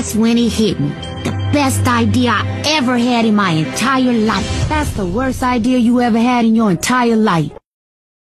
that's when it hit me. The best idea I ever had in my entire life. That's the worst idea you ever had in your entire life.